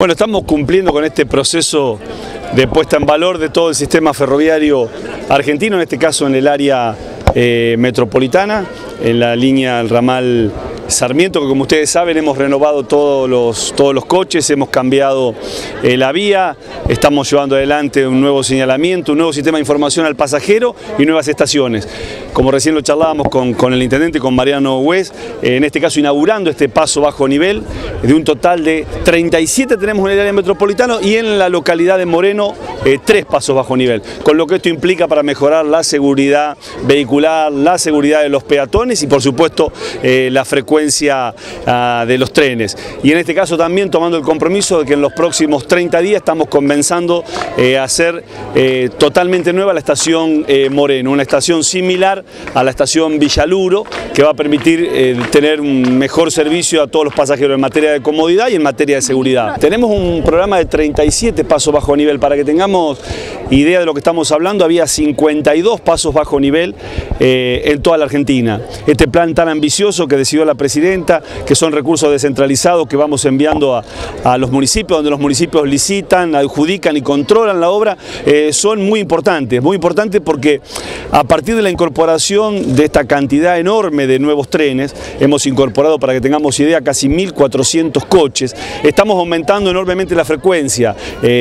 Bueno, estamos cumpliendo con este proceso de puesta en valor de todo el sistema ferroviario argentino, en este caso en el área metropolitana, en la línea del ramal Sarmiento, que como ustedes saben hemos renovado todos los coches, hemos cambiado la vía, estamos llevando adelante un nuevo señalamiento, un nuevo sistema de información al pasajero y nuevas estaciones. Como recién lo charlábamos con el intendente, con Mariano Hues, en este caso inaugurando este paso bajo nivel, de un total de 37 tenemos en el área metropolitana y en la localidad de Moreno 3 pasos bajo nivel, con lo que esto implica para mejorar la seguridad vehicular, la seguridad de los peatones y por supuesto la frecuencia de los trenes. Y en este caso también tomando el compromiso de que en los próximos 30 días estamos comenzando a hacer totalmente nueva la estación Moreno, una estación similar a la estación Villaluro, que va a permitir tener un mejor servicio a todos los pasajeros en materia de comodidad y en materia de seguridad. Tenemos un programa de 37 pasos bajo nivel. Para que tengamos idea de lo que estamos hablando, había 52 pasos bajo nivel en toda la Argentina. Este plan tan ambicioso que decidió la presidenta, que son recursos descentralizados que vamos enviando a los municipios, donde los municipios licitan, adjudican y controlan la obra, son muy importantes porque a partir de la incorporación de esta cantidad enorme de nuevos trenes, hemos incorporado, para que tengamos idea, casi 1.400 coches, estamos aumentando enormemente la frecuencia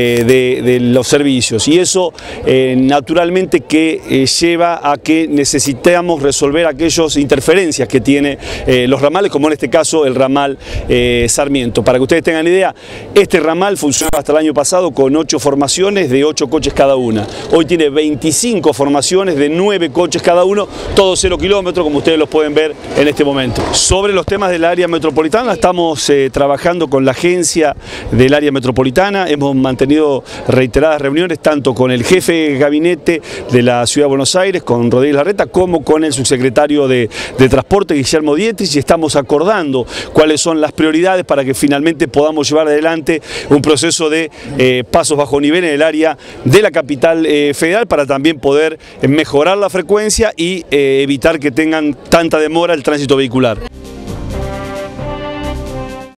de los servicios y eso naturalmente que lleva a que necesitamos resolver aquellas interferencias que tiene los ramales, como en este caso el ramal Sarmiento. Para que ustedes tengan idea, este ramal funcionaba hasta el año pasado con 8 formaciones de 8 coches cada una. Hoy tiene 25 formaciones de 9 coches cada uno, todos 0 kilómetros, como ustedes los pueden ver en este momento. Sobre los temas del área metropolitana, estamos trabajando con la agencia del área metropolitana, hemos mantenido reiteradas reuniones tanto con el jefe de gabinete de la Ciudad de Buenos Aires, con Rodríguez Larreta, como con el subsecretario de Transporte, Guillermo Dietrich, y estamos acordando cuáles son las prioridades para que finalmente podamos llevar adelante un proceso de pasos bajo nivel en el área de la capital federal, para también poder mejorar la frecuencia y evitar que tengan tanta demora el tránsito vehicular.